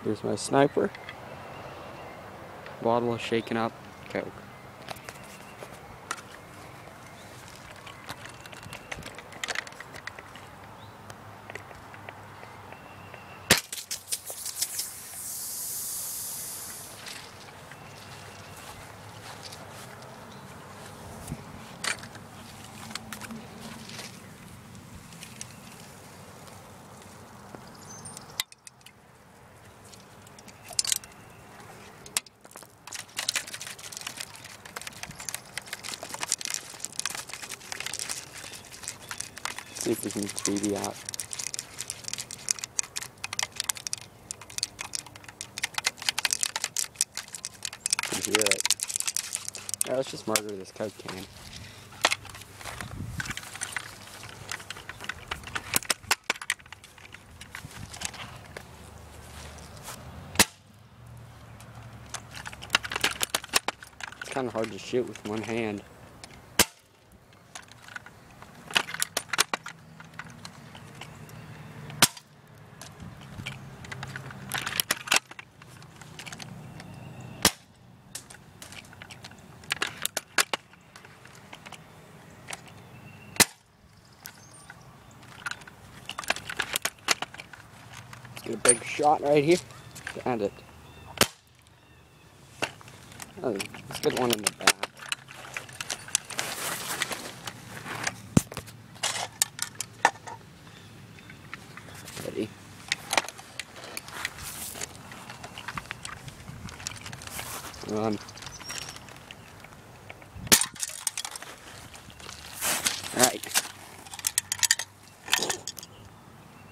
There's my sniper. Bottle of shaken up Coke. See if we can TV out. You can hear it. Yeah, let's just murder this Coke can. It's kind of hard to shoot with one hand. Let's get a big shot right here to end it. Oh, let's get one in the back. Ready? Run.